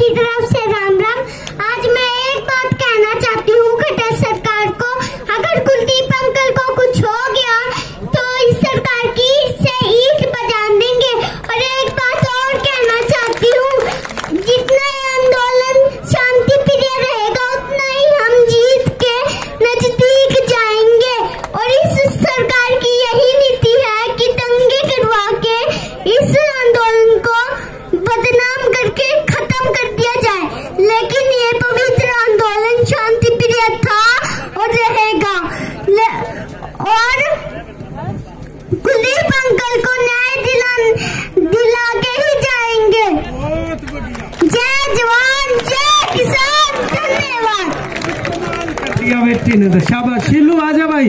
की तरफ से राम राम। आज मैं एक बात कहना चाहती हूँ खट्टर सरकार को, अगर कुलदीप अंकल को कुछ हो गया तो इस सरकार की से ईंट बजा देंगे। और एक बात और कहना चाहती हूँ, जितना आंदोलन शांति प्रिय रहेगा उतना ही हम जीत के नजदीक जाएंगे। और इस सरकार की यही नीति है कि दंगे करवा के इस आंदोलन को बदनाम करके खत्म कर दिया जाए। लेकिन ये पवित्र आंदोलन शांति प्रिय था और रहेगा। और कुलदीप अंकल को न्याय दिला के ही जाएंगे। जय जवान जय किसान, धन्यवाद। बेटी ने तो शाबाश। शिल्लू आजा भाई।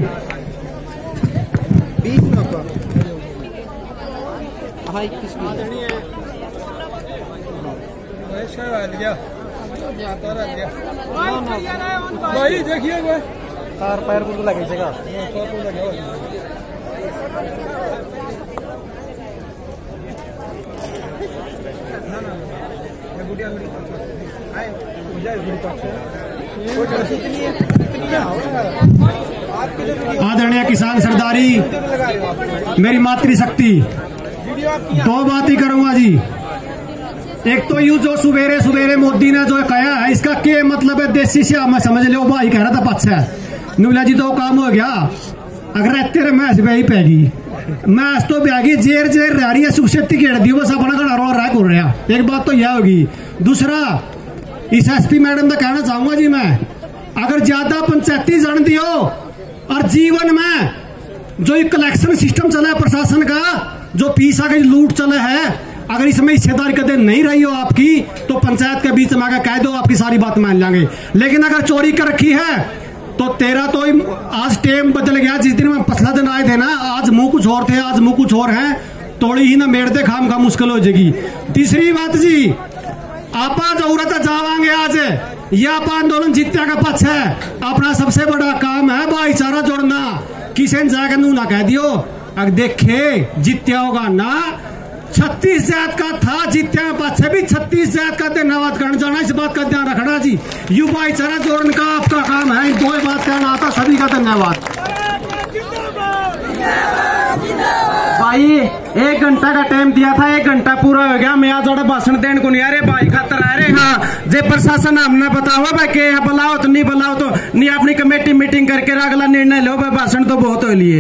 भाई देखिए तार पैर को लगे जगह आदरणीय किसान सरदारी, मेरी मातृशक्ति, दो बात ही करूंगा जी। एक तो यू जो सुबेरे सुबेरे मोदी ने जो कहा है, इसका क्या मतलब है? देसी से मैं समझ लो भाई कह रहा था पच्छा नुला जी तो काम हो गया। अगर तेरे मैच भी पैगी मैच तो बैगी जेर जेर रह रही है सुख शक्ति घेर दी बस अपना घड़ा रो रहा कर रहा। एक बात तो यह होगी। दूसरा, इस एसपी मैडम का कहना चाहूंगा जी मैं, अगर ज्यादा पंचायती जान दियो और जीवन में जो एक कलेक्शन सिस्टम चला है प्रशासन का, जो पीसा का लूट चला है, अगर इसमें हिस्सेदारी कदे नहीं रही हो आपकी तो पंचायत के बीच में आकर कह दो, आपकी सारी बात मान लेंगे। लेकिन अगर चोरी कर रखी है तो तेरा तो आज टेम बदल गया। जिस दिन में पसला दिन आए थे ना, आज मुंह कुछ और थे, आज मुंह कुछ और है। तोड़ी ही ना मेड़ दे खाम खा मुश्किल हो जाएगी। तीसरी बात जी, आपा जरूरत जावांगे आज, यह आपा आंदोलन जीतने का पक्ष है। अपना सबसे बड़ा काम है भाईचारा जोड़ना। किसी ने जाकर नू ना कह दियो अगर देखे जीत्या होगा ना, 36 जात का था जीत्या पाछे भी 36 जात का धन्यवाद करना जाना। इस बात का ध्यान रखना जी, यू भाईचारा जोड़ने का आपका काम है। दो बात कहना आता, सभी का धन्यवाद। भाई 1 घंटा का टाइम दिया था, 1 घंटा पूरा हो गया। मैं आज भाषण देने को नहीं आ रहे भाई खातर आ रहे। हाँ जे प्रशासन हमने बताओ भाई के बुलाओ तो नहीं बुलाओ तो नहीं, अपनी कमेटी मीटिंग करके अगला निर्णय लो भाई। भाषण तो बहुत हो लिए।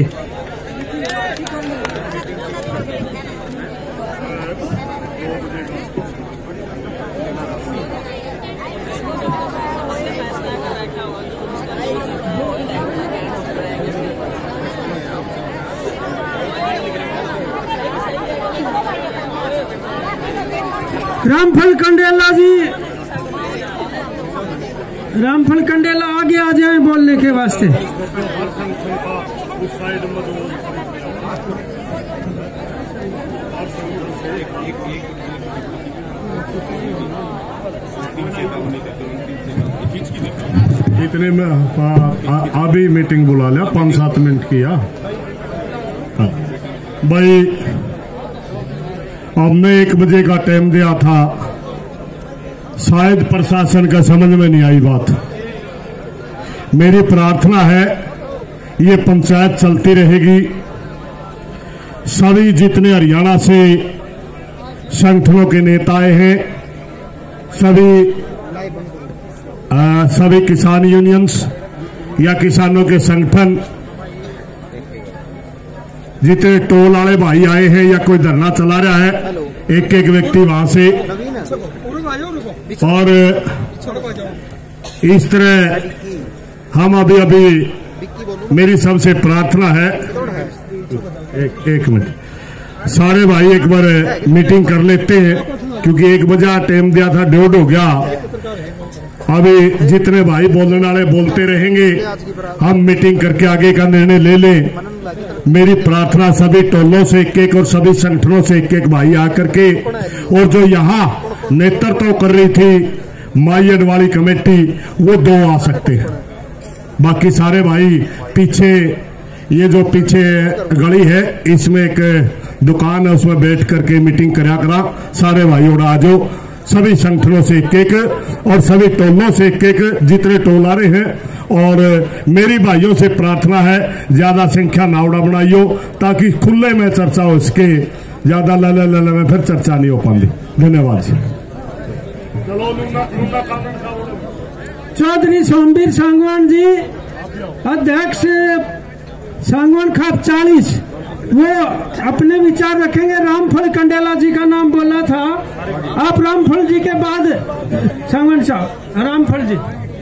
रामफल कंडेला जी, रामफल कंडेला आगे आ जाए बोलने के वास्ते। इतने में अभी मीटिंग बुला लिया 5-7 मिनट की। भाई हमने 1 बजे का टाइम दिया था, शायद प्रशासन का समझ में नहीं आई बात। मेरी प्रार्थना है ये पंचायत चलती रहेगी। सभी जितने हरियाणा से संगठनों के नेता हैं, सभी किसान यूनियंस या किसानों के संगठन, जितने टोल वाले भाई आए हैं या कोई धरना चला रहा है, एक एक व्यक्ति वहां से, और इस तरह हम अभी मेरी सबसे प्रार्थना है, एक मिनट, सारे भाई एक बार मीटिंग कर लेते हैं क्योंकि 1 बजे टाइम दिया था, 1:30 हो गया। अभी जितने भाई बोलने वाले बोलते रहेंगे, हम मीटिंग करके आगे का निर्णय ले लें। मेरी प्रार्थना सभी टोलों से एक और सभी संगठनों से एक भाई आकर के, और जो यहाँ नेतृत्व कर रही थी माई अडवाणी कमेटी, वो 2 आ सकते हैं। बाकी सारे भाई पीछे, ये जो पीछे गली है इसमें एक दुकान है, उसमें बैठ करके मीटिंग करा सारे भाई और आ जाओ। सभी संगठनों से एक और सभी टोलों से एक जितने टोल आ रहे हैं। और मेरी भाइयों से प्रार्थना है ज्यादा संख्या नावड़ा बनाइयो ताकि खुले में चर्चा हो सके, ज्यादा लले में फिर चर्चा नहीं हो पाती। धन्यवाद जी। चौधरी सोमवीर सांगवान जी, अध्यक्ष सांगवान खाप 40, वो अपने विचार रखेंगे। रामफल कंडेला जी का नाम बोला था, आप रामफल जी के बाद सांगवान साहब। रामफल जी।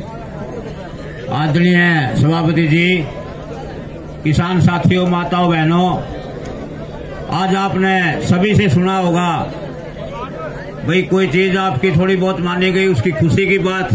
आदरणीय सभापति जी, किसान साथियों, माताओं बहनों, आज आपने सभी से सुना होगा भाई कोई चीज आपकी थोड़ी बहुत मानी गई, उसकी खुशी की बात।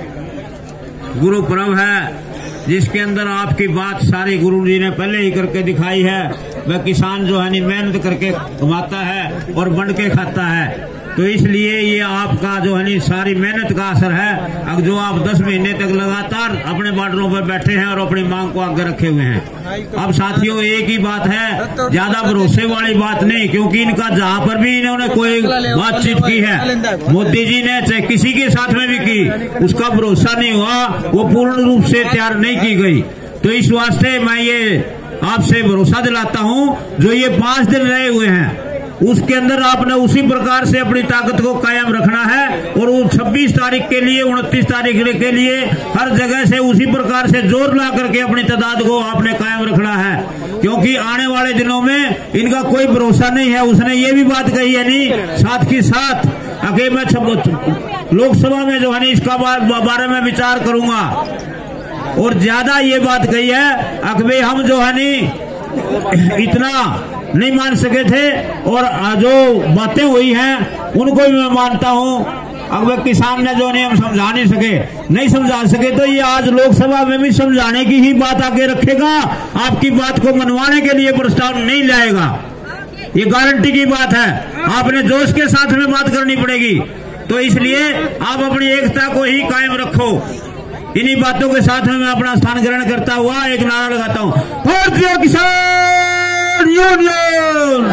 गुरु पर्व है जिसके अंदर आपकी बात सारी गुरु जी ने पहले ही करके दिखाई है। वह किसान जो है मेहनत करके कमाता है और बंट के खाता है, तो इसलिए ये आपका जो है सारी मेहनत का असर है। अब जो आप 10 महीने तक लगातार अपने बॉर्डरों पर बैठे हैं और अपनी मांग को आगे रखे हुए हैं। अब साथियों एक ही बात है, ज्यादा भरोसे वाली बात नहीं, क्योंकि इनका जहां पर भी इन्होंने कोई बातचीत की है, मोदी जी ने चाहे किसी के साथ में भी की, उसका भरोसा नहीं हुआ, वो पूर्ण रूप से तैयार नहीं की गई। तो इस वास्ते मैं ये आपसे भरोसा दिलाता हूं, जो ये 5 दिन रहे हुए हैं उसके अंदर आपने उसी प्रकार से अपनी ताकत को कायम रखना है और 26 तारीख के लिए 29 तारीख के लिए हर जगह से उसी प्रकार से जोर ला करके अपनी तादाद को आपने कायम रखना है, क्योंकि आने वाले दिनों में इनका कोई भरोसा नहीं है। उसने ये भी बात कही है नहीं, साथ की साथ अगर मैं लोकसभा में जो है इसका बारे में विचार करूंगा, और ज्यादा ये बात कही है अकबे हम जो है नहीं इतना नहीं मान सके थे, और जो बातें हुई हैं उनको भी मैं मानता हूं। अगर किसान ने जो नहीं हम समझा नहीं समझा सके तो ये आज लोकसभा में भी समझाने की ही बात आगे रखेगा, आपकी बात को मनवाने के लिए प्रस्ताव नहीं लाएगा। ये गारंटी की बात है, आपने जोश के साथ में बात करनी पड़ेगी। तो इसलिए आप अपनी एकता को ही कायम रखो। इन्हीं बातों के साथ में मैं अपना स्थान ग्रहण करता हुआ एक नारा लगाता हूं, भारतीय किसान यूनियन।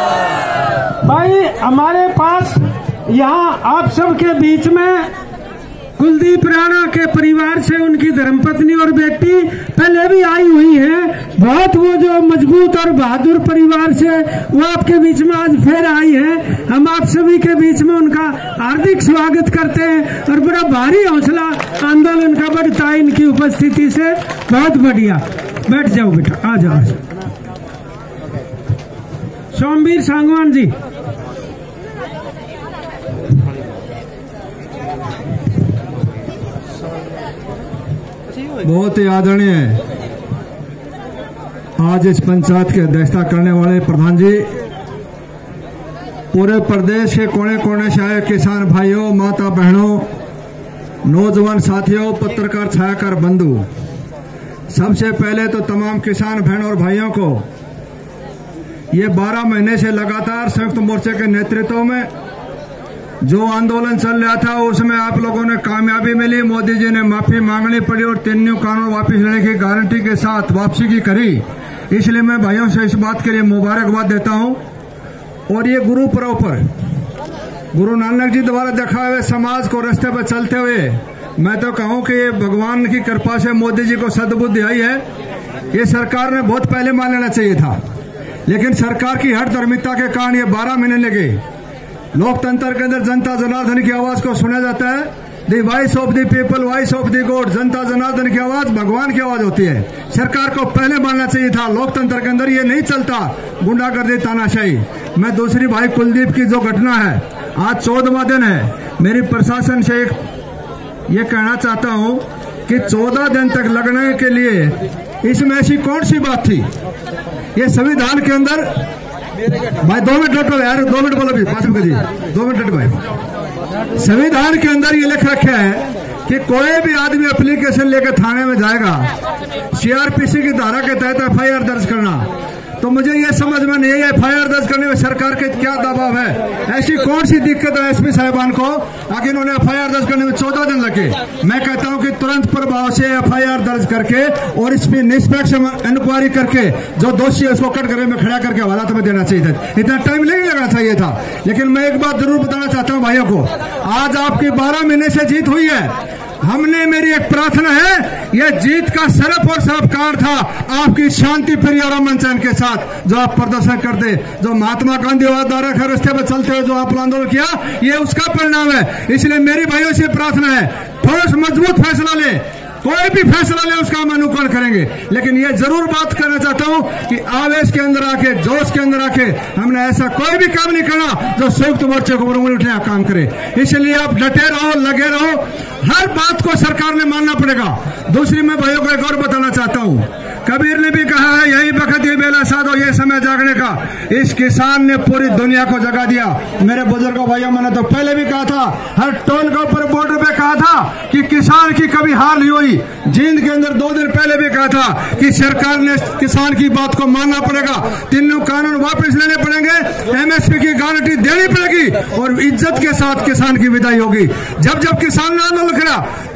भाई हमारे पास यहाँ आप सबके बीच में कुलदीप राणा के परिवार से उनकी धर्मपत्नी और बेटी पहले भी आई हुई है। बहुत वो जो मजबूत और बहादुर परिवार से वो आपके बीच में आज फिर आई है। हम आप सभी के बीच में उनका हार्दिक स्वागत करते हैं और बड़ा भारी हौसला आंदोलन का बढ़ता है इनकी उपस्थिति से। बहुत बढ़िया, बैठ जाओ बेटा, आ जाओ। सोमवीर सांगवान जी। बहुत ही आदरणीय आज इस पंचायत की अध्यक्षता करने वाले प्रधान जी, पूरे प्रदेश के कोने कोने से आए किसान भाइयों, माता बहनों, नौजवान साथियों, पत्रकार छायाकार बंधु, सबसे पहले तो तमाम किसान बहनों और भाइयों को ये 12 महीने से लगातार संयुक्त मोर्चे के नेतृत्व में जो आंदोलन चल रहा था उसमें आप लोगों ने कामयाबी मिली। मोदी जी ने माफी मांगनी पड़ी और 3 न्यू कानून वापस लेने की गारंटी के साथ वापसी की करी। इसलिए मैं भाइयों से इस बात के लिए मुबारकबाद देता हूं। और ये गुरु पर्व पर गुरु नानक जी द्वारा दिखाए हुए समाज को रास्ते पर चलते हुए मैं तो कहूं कि ये भगवान की कृपा से मोदी जी को सद्बुद्धि आई है। ये सरकार ने बहुत पहले मान लेना चाहिए था, लेकिन सरकार की हठधर्मिता के कारण ये 12 महीने लगे। लोकतंत्र के अंदर जनता जनार्दन की आवाज को सुना जाता है। The voice of the people, voice of the god. जनता जनार्दन की आवाज भगवान की आवाज होती है। सरकार को पहले मानना चाहिए था। लोकतंत्र के अंदर ये नहीं चलता गुंडागर्दी, तानाशाही। मैं दूसरी भाई कुलदीप की जो घटना है, आज 14वां दिन है। मेरी प्रशासन से ये कहना चाहता हूं कि 14 दिन तक लगने के लिए इसमें ऐसी कौन सी बात थी? ये संविधान के अंदर भाई 2 मिनट रखो यार, 2 मिनट बोलो भी, 5 मिनट जी, 2 मिनट रखो भाई। संविधान के अंदर ये लिख रखा है कि कोई भी आदमी एप्लीकेशन लेकर थाने में जाएगा, सीआरपीसी की धारा के तहत एफआईआर दर्ज करना, तो मुझे ये समझ में नहीं है FIR दर्ज करने में सरकार के क्या दबाव है। ऐसी कौन सी दिक्कत है SP साहिबान को आगे इन्होंने FIR दर्ज करने में 14 दिन लगे। मैं कहता हूं कि तुरंत प्रभाव से FIR दर्ज करके और इसमें निष्पक्ष इंक्वायरी करके जो दोषी है उसको कटघरे में खड़ा करके हवालात में देना चाहिए था। इतना टाइम नहीं लगना चाहिए था। लेकिन मैं एक बात जरूर बताना चाहता हूं भाइयों को, आज आपकी 12 महीने से जीत हुई है। हमने मेरी एक प्रार्थना है, यह जीत का सरफ और सरोकार था आपकी शांति प्रिय और अमन चैन के साथ जो आप प्रदर्शन करते, जो महात्मा गांधी वाधारा के रास्ते पर चलते हुए जो आप आंदोलन किया, ये उसका परिणाम है। इसलिए मेरी भाइयों से प्रार्थना है, ठोस मजबूत फैसला ले, कोई भी फैसला ले उसका हम अनुकरण करेंगे। लेकिन ये जरूर बात करना चाहता हूं कि आवेश के अंदर आके, जोश के अंदर आके हमने ऐसा कोई भी काम नहीं करना जो संयुक्त मोर्चे को उंगली उठने का काम करे। इसलिए आप डटे रहो, लगे रहो, हर बात को सरकार ने मानना पड़ेगा। दूसरी मैं भाइयों को एक और बताना चाहता हूं, कबीर ने भी कहा है यही वक्त ये बेला साधो, ये समय जागने का। इस किसान ने पूरी दुनिया को जगा दिया। मेरे बुजुर्गों भाइयों, मैंने तो पहले भी कहा था, हर टोल के ऊपर बॉर्डर पे कहा था कि किसान की कभी हार नहीं हुई। जींद के अंदर 2 दिन पहले भी कहा था कि सरकार ने किसान की बात को मानना पड़ेगा, तीनों कानून वापस लेने पड़ेंगे, MSP की गारंटी देनी पड़ेगी और इज्जत के साथ किसान की विदाई होगी। जब जब किसान ने आंदोलन करा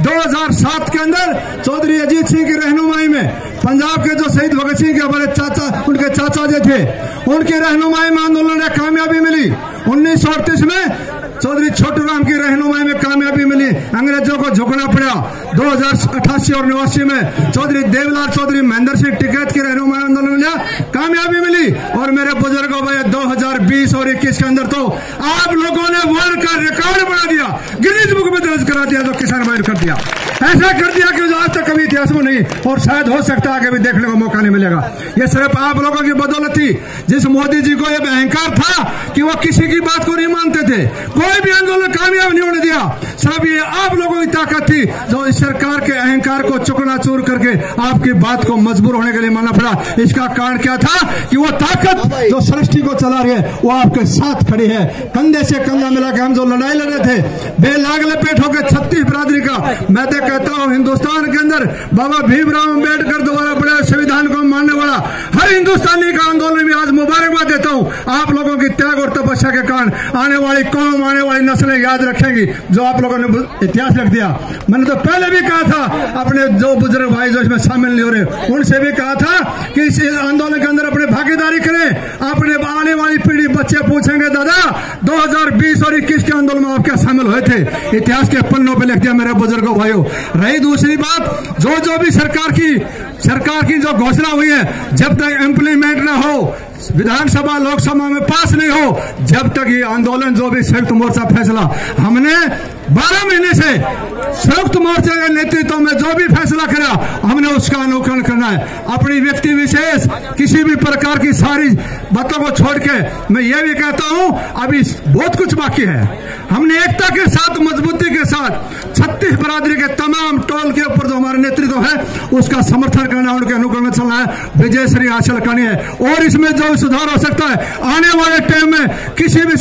2007 के अंदर चौधरी अजीत सिंह की रहनुमाई में, पंजाब के जो शहीद भगत सिंह के हमारे चाचा, उनके चाचा जो थे, उनकी रहनुमाई में आंदोलन ने कामयाबी मिली। 1938 में चौधरी छोटू राम की रहनुमाई में कामयाबी मिली, अंग्रेजों को झुकना पड़ा। 2088 और 89 में चौधरी देवलाल चौधरी महेंद्र सिंह टिकैत की रहनुमाई आंदोलन मिला, कामयाबी मिली। और मेरे बुजुर्गों भाई 2020 और 21 के अंदर तो आप लोगों ने वर्ल्ड का रिकॉर्ड बना दिया, गिनीज बुक में दर्ज करा दिया, तो किसान भाई कर दिया, ऐसा कर दिया कि जो आज तक कभी इतिहास में नहीं, और शायद हो सकता है आगे भी देखने को मौका नहीं मिलेगा। ये सिर्फ आप लोगों की बदौलत थी। जिस मोदी जी को यह अहंकार था कि वो किसी की बात को नहीं मानते थे, कोई भी आंदोलन कामयाब नहीं होने दिया, सिर्फ ये आप लोगों की ताकत थी जो इस सरकार के अहंकार को चकनाचूर करके आपकी बात को मजबूर होने के लिए मानना पड़ा। इसका कारण क्या था कि वो ताकत जो सृष्टि को चला रही है वो आपके साथ खड़ी है। कंधे से कंधा मिला के हम जो लड़ाई लड़ रहे थे बेलाग लपेट होकर 36 बरादरी का, मैं तो कहता हूँ हिंदुस्तान के अंदर बाबा भीमराव अम्बेडकर द्वारा बड़े संविधान को मानने वाला हर हिंदुस्तानी का आंदोलन में आज मुबारकबाद देता हूँ। आप लोगों की त्याग और तपस्या के कारण आने वाली कौम, आने वाली नस्लें याद रखेंगी जो आप लोगों ने इतिहास रख दिया। मैंने तो पहले भी कहा था, अपने जो बुजुर्ग भाई जो इसमें शामिल नहीं हो रहे उनसे भी कहा था कि इस आंदोलन के अंदर अपनी भागीदारी करें। अपने आने वाली पीढ़ी बच्चे पूछेंगे, दादा 2020 और 21 के आंदोलन में आप क्या शामिल हुए थे? इतिहास के पन्नों पे लिख दिया मेरे बुजुर्गों भाइयों। रही दूसरी बात, जो भी सरकार की जो घोषणा हुई है, जब तक इम्प्लीमेंट ना हो, विधानसभा लोकसभा में पास नहीं हो, जब तक ये आंदोलन जो भी संयुक्त मोर्चा फैसला, हमने 12 महीने से संयुक्त मोर्चा के नेतृत्व में जो भी फैसला करा हमने उसका अनुकरण करना है। अपनी व्यक्ति विशेष किसी भी प्रकार की सारी बातों को छोड़ के मैं ये भी कहता हूं अभी बहुत कुछ बाकी है। हमने एकता के साथ, मजबूती के साथ 36 बरादरी के तमाम टोल के ऊपर जो हमारा नेतृत्व है उसका समर्थन करना, उनके अनुकरण में चलना है, विजयश्री हासिल करनी है। और इसमें जो सुधार हो सकता है आने वाले टाइम में किसी भी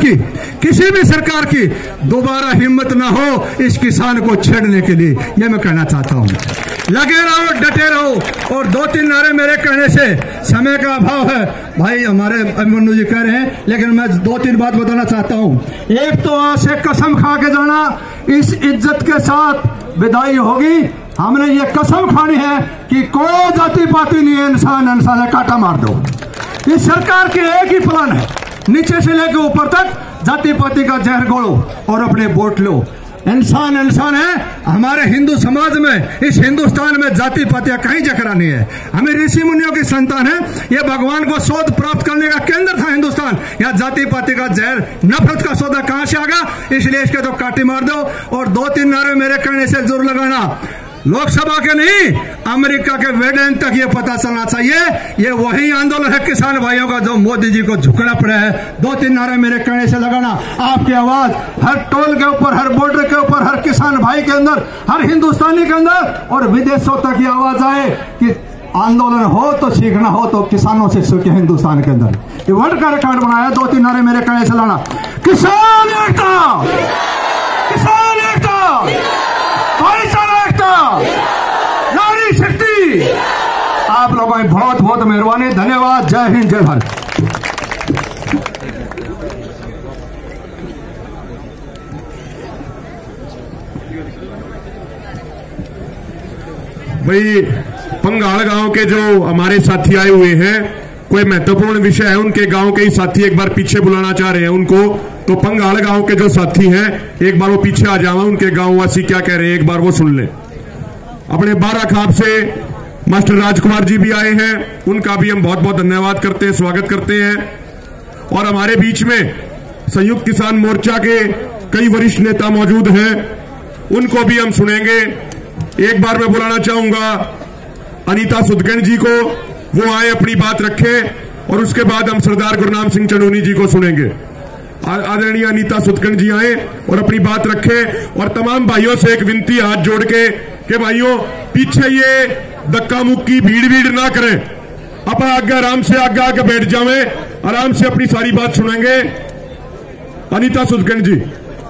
सरकार की दोबारा हिम्मत ना हो इस किसान को छेड़ने के लिए, यह मैं कहना चाहता हूं। लगे रहो, डटे रहो। और 2-3 नारे मेरे कहने से समय का अभाव है भाई, हमारे अभिमन्यु जी कह रहे हैं, लेकिन मैं 2-3 बात बताना चाहता हूं। एक तो आज से कसम खा के जाना, इस इज्जत के साथ विदाई होगी। हमने ये कसम खानी है कि कोई जाति पाति नहीं है, इंसान से काटा मार दो। इस सरकार के एक ही प्लान है, नीचे से लेकर ऊपर तक जाति पाति का जहर घोलो और अपने वोट लो। इंसान है। हमारे हिंदू समाज में, इस हिंदुस्तान में जाति पातियां कहीं जकरा नहीं है। हमें ऋषि मुनियों की संतान है। ये भगवान को शोध प्राप्त करने का केंद्र था हिंदुस्तान। यहाँ जाति पाति का जहर, नफरत का सौदा कहां से आ गया? इसलिए इसके तो काटी मार दो। और 2-3 नारे मेरे कहने से जोर लगाना, लोकसभा के नहीं, अमेरिका के वेडेन तक ये पता चलना चाहिए ये वही आंदोलन है किसान भाइयों का जो मोदी जी को झुकना पड़ा है। 2-3 नारे मेरे कहने से लगाना, आपकी आवाज हर टोल के ऊपर, हर बॉर्डर के ऊपर, हर किसान भाई के अंदर, हर हिंदुस्तानी के अंदर और विदेशों तक ये आवाज आए कि आंदोलन हो तो सीखना हो तो किसानों से सीखे। हिंदुस्तान के अंदर ये वर्ल्ड का रिकॉर्ड बनाया। 2-3 नारे मेरे कहने से लाना, किसान एकता, किसान एकता, भाईचारा एकता, नारी शक्ति। आप लोगों की बहुत बहुत मेहरबानी। धन्यवाद। जय हिंद, जय भारत। भाई पंगाल गांव के जो हमारे साथी आए हुए हैं, कोई महत्वपूर्ण विषय है, उनके गांव के ही साथी एक बार पीछे बुलाना चाह रहे हैं उनको। तो पंगाल गांव के जो साथी हैं एक बार वो पीछे आ जाओ, उनके गांव वासी क्या कह रहे हैं एक बार वो सुन लें। अपने बारा खाप से मास्टर राजकुमार जी भी आए हैं, उनका भी हम बहुत बहुत धन्यवाद करते हैं, स्वागत करते हैं। और हमारे बीच में संयुक्त किसान मोर्चा के कई वरिष्ठ नेता मौजूद हैं, उनको भी हम सुनेंगे। एक बार मैं बुलाना चाहूंगा अनीता सुदगन जी को, वो आए अपनी बात रखें, और उसके बाद हम सरदार गुरनाम सिंह चंडोनी जी को सुनेंगे। आदरणीय अनीता सुदगन जी आए और अपनी बात रखें। और तमाम भाइयों से एक विनती हाथ जोड़ के कि भाइयों पीछे ये धक्का मुक्की भीड़ ना करें, अपन आगे आराम से आगे बैठ जावें, आराम से अपनी सारी बात सुनेंगे। अनीता सुदगन जी।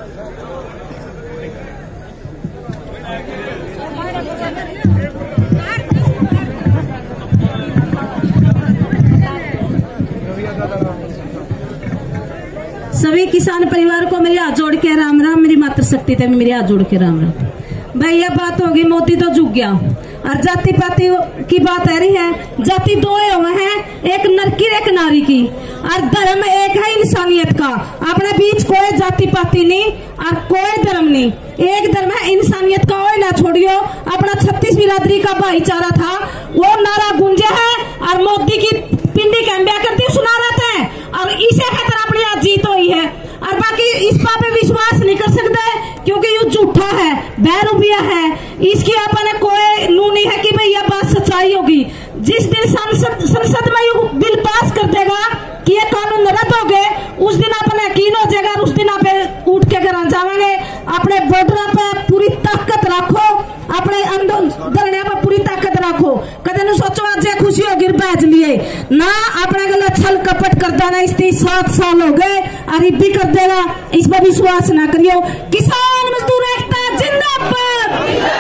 सभी किसान परिवार को मेरे हाथ जोड़ के राम राम। मेरी मातृशक्ति थे मेरे हाथ जोड़ के राम राम। भाई यह बात होगी, मोदी तो झुक गया और जाति पाति की बात आ रही है। जाति दो हुए हैं, एक नर की एक नारी की, और धर्म एक है इंसानियत का। अपने बीच कोई जाति पाति नहीं और कोई धर्म नहीं, एक धर्म है इंसानियत का। और ना छोड़ियो, अपना 36 बिरादरी का भाईचारा था वो नारा गूंजे है और मोदी की पिंडी कैम्बिया करती सुना रहते हैं, और इसे खातर अपनी आज जीत हुई है। और बाकी इस बात पे विश्वास नहीं कर सकते क्योंकि ये झूठा है, बहरूपिया है, इसकी अपने कोई नू नहीं है कि भाई यह बात सच्चाई होगी। जिस दिन संसद में ये बिल पास कर देगा कि ये कानून रद्द हो गए, उस दिन अपने यकीन हो जाएगा, उस दिन आप उठ के घर जाएंगे। अपने बॉर्डर पे पूरी ताकत रखो, अपने धरने पर पूरी ताकत रखो। कदे न सोचो आज खुशी होगी बैच लिए ना, अपने गले छल कपट कर देना। इसकी 7 साल हो गए और भी कर देना, इस पर विश्वास ना करियो। किसान मजदूर एकता जिंदाबाद,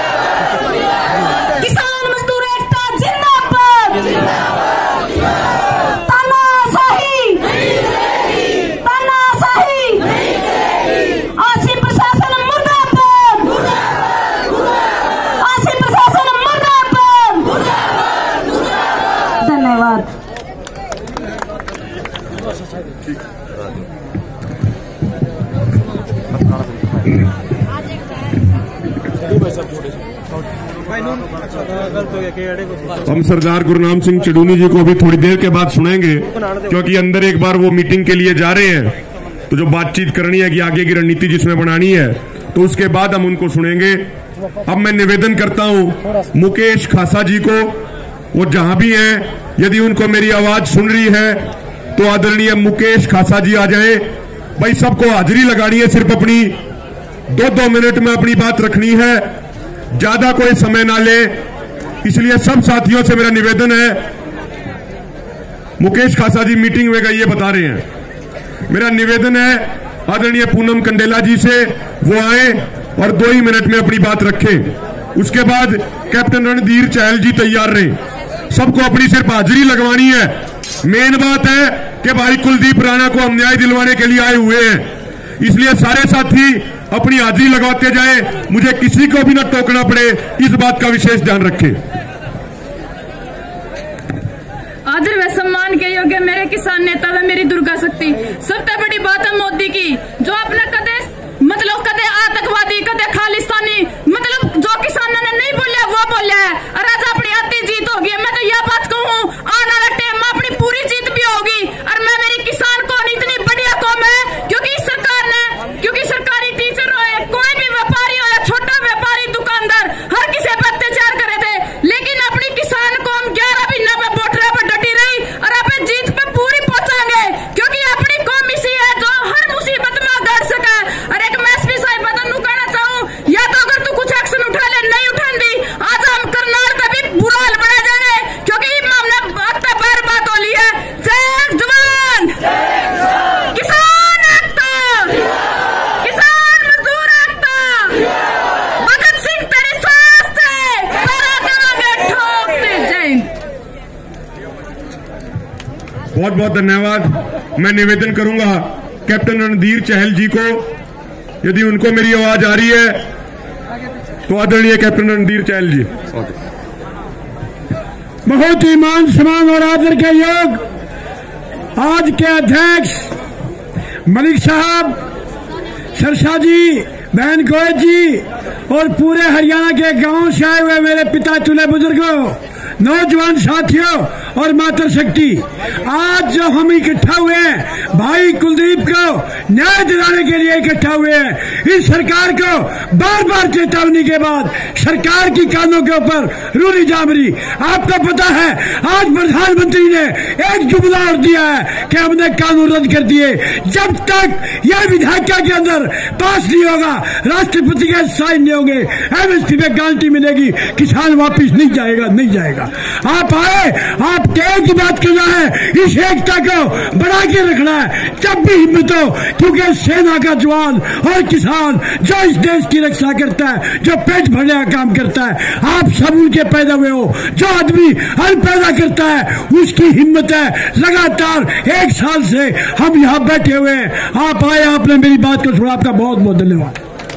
किसान मजदूर एकता जिंदाबाद। तानाशाही, तानाशाही, आसिम प्रशासन मुर्दाबाद, आसिम प्रशासन मुर्दाबाद। धन्यवाद। हम सरदार गुरनाम सिंह चंडोनी जी को अभी थोड़ी देर के बाद सुनेंगे, क्योंकि अंदर एक बार वो मीटिंग के लिए जा रहे हैं। तो जो बातचीत करनी है कि आगे की रणनीति जिसमें बनानी है, तो उसके बाद हम उनको सुनेंगे। अब मैं निवेदन करता हूं मुकेश खासा जी को, वो जहां भी हैं, यदि उनको मेरी आवाज सुन रही है तो आदरणीय मुकेश खासा जी आ जाए। भाई सबको हाजिरी लगानी है, सिर्फ अपनी 2-2 मिनट में अपनी बात रखनी है, ज्यादा कोई समय ना ले। इसलिए सब साथियों से मेरा निवेदन है, मुकेश खासा जी मीटिंग में गए ये बता रहे हैं, मेरा निवेदन है आदरणीय पूनम कंडेला जी से वो आए और 2 ही मिनट में अपनी बात रखें। उसके बाद कैप्टन रणधीर चहल जी तैयार रहे, सबको अपनी सिर्फ हाजिरी लगवानी है। मेन बात है कि भाई कुलदीप राणा को हम न्याय दिलवाने के लिए आए हुए हैं, इसलिए सारे साथी अपनी हाजिरी लगाते जाए, मुझे किसी को भी न टोकना पड़े, इस बात का विशेष ध्यान रखें। आदर व सम्मान के योग्य मेरे किसान नेता व मेरी दुर्गा शक्ति, सबसे बड़ी बात है मोदी की, जो अपने कदे आतंकवादी कदे खालिस्तानी जो किसानों ने नहीं बोलिया वो बोलिया है, और आज अपनी आधी जीत होगी। मैं तो यह बात कहूँ आने वाले टाइम में अपनी पूरी जीत भी होगी। और मैं मेरी किसान कौम इतनी बढ़िया कौम है क्योंकि सरकार ने, क्योंकि सरकारी टीचर हो, कोई भी व्यापारी हो या छोटा व्यापारी दुकानदार, हर किसी पर अत्याचार करे थे, लेकिन अपनी किसान कौम 11 महीना में बोटरा पर डटी रही और अपनी जीत पे पूरी पहुंचाएंगे, क्योंकि अपनी कौम इसी है जो हर मुसीबत में गढ़ सके। बहुत बहुत धन्यवाद। मैं निवेदन करूंगा कैप्टन रणधीर चहल जी को, यदि उनको मेरी आवाज आ रही है तो आदरणीय कैप्टन रणधीर चहल जी। बहुत ही मान सम्मान और आदर के योग आज के अध्यक्ष मलिक साहब, सरसा जी, बहन गोयल जी और पूरे हरियाणा के गांव से आए हुए मेरे पिता तुल्य बुजुर्गों, नौजवान साथियों और मातृ शक्ति, आज जो हम इकट्ठा हुए हैं भाई कुलदीप को न्याय दिलाने के लिए इकट्ठा हुए हैं। इस सरकार को बार बार चेतावनी के बाद सरकार की कानों के ऊपर रूली जामरी। आपको पता है आज प्रधानमंत्री ने एक जुमला और दिया है कि हमने कानून रद्द कर दिए। जब तक यह विधायिका के अंदर पास नहीं होगा, राष्ट्रपति के साइन नहीं होंगे, एमएसपी पे गारंटी मिलेगी, किसान वापिस नहीं जाएगा, नहीं जाएगा। आप आए, आप एक ही बात करना है, इस एकता को बढ़ा के रखना है जब भी हिम्मत हो, क्योंकि सेना का जवान और किसान जो इस देश की रक्षा करता है, जो पेट भरने का काम करता है, आप सब उनके पैदा हुए हो। जो आदमी अन्न पैदा करता है उसकी हिम्मत है। लगातार 1 साल से हम यहाँ बैठे हुए हैं, आप आए, आपने मेरी बात को सुना, आपका बहुत बहुत धन्यवाद।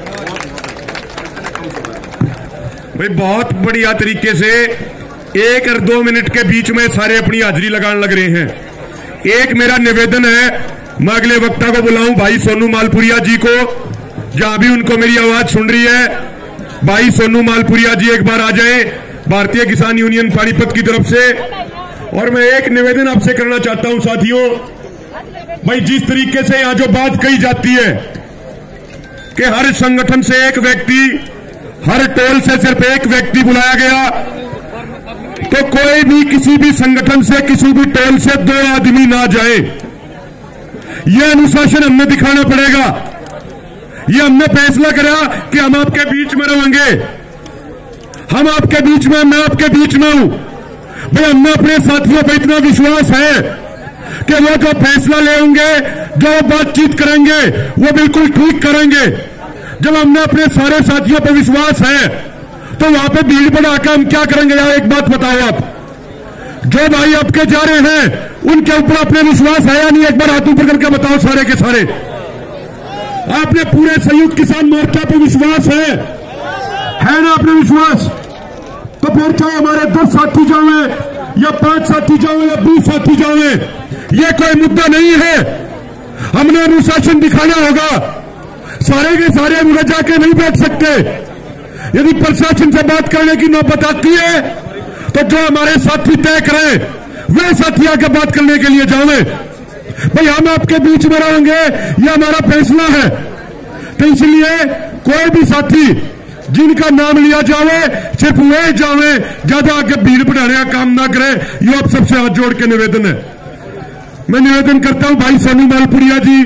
भाई बहुत बढ़िया तरीके से 1 और 2 मिनट के बीच में सारे अपनी हाजिरी लगाने लग रहे हैं। एक मेरा निवेदन है, मैं अगले वक्ता को बुलाऊं भाई सोनू मालपुरिया जी को, जहां भी उनको मेरी आवाज सुन रही है, भाई सोनू मालपुरिया जी एक बार आ जाएं भारतीय किसान यूनियन पानीपत की तरफ से। और मैं एक निवेदन आपसे करना चाहता हूं साथियों, भाई जिस तरीके से यहां जो बात कही जाती है कि हर संगठन से एक व्यक्ति, हर टोल से सिर्फ एक व्यक्ति बुलाया गया, तो कोई भी किसी भी संगठन से, किसी भी टोल से 2 आदमी ना जाए। यह अनुशासन हमने दिखाना पड़ेगा। यह हमने फैसला करा कि हम आपके बीच में रहेंगे, हम आपके बीच में, मैं आपके बीच में हूं। भाई हमने अपने साथियों पर इतना विश्वास है कि वो जो फैसला लेंगे, जो बातचीत करेंगे, वो बिल्कुल ठीक करेंगे। जब हमने अपने सारे साथियों पर विश्वास है तो वहां पे भीड़ बढ़ाकर हम क्या करेंगे? यार एक बात बताओ, आप जो भाई आपके जा रहे हैं उनके ऊपर अपने विश्वास है या नहीं? एक बार हाथ ऊपर करके बताओ सारे के सारे। आपने पूरे संयुक्त किसान मोर्चा पर विश्वास है ना? आपने विश्वास? तो फिर चाहे हमारे 10 साथी जावे या 5 साथी जावे या 20 साथी जावे, ये कोई मुद्दा नहीं है। हमने अनुशासन दिखाना होगा। सारे के सारे मुझे जाके नहीं बैठ सकते। यदि प्रशासन से बात करने की नौबत आती है तो जो हमारे साथी तय करें वे साथी आके बात करने के लिए जावे। भाई हम आपके बीच में रहेंगे, यह हमारा फैसला है। तो इसलिए कोई भी साथी जिनका नाम लिया जावे सिर्फ वे जावे, ज्यादा आगे भीड़ बढ़ाने का काम ना करे। ये आप सबसे हाथ जोड़ के निवेदन है। मैं निवेदन करता हूं भाई सोनू मालपुरिया जी।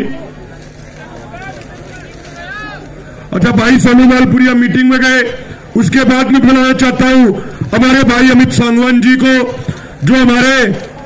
अच्छा, भाई सोनू मालपुरिया मीटिंग में गए, उसके बाद मैं बुलाना चाहता हूं हमारे भाई अमित सांगवान जी को, जो हमारे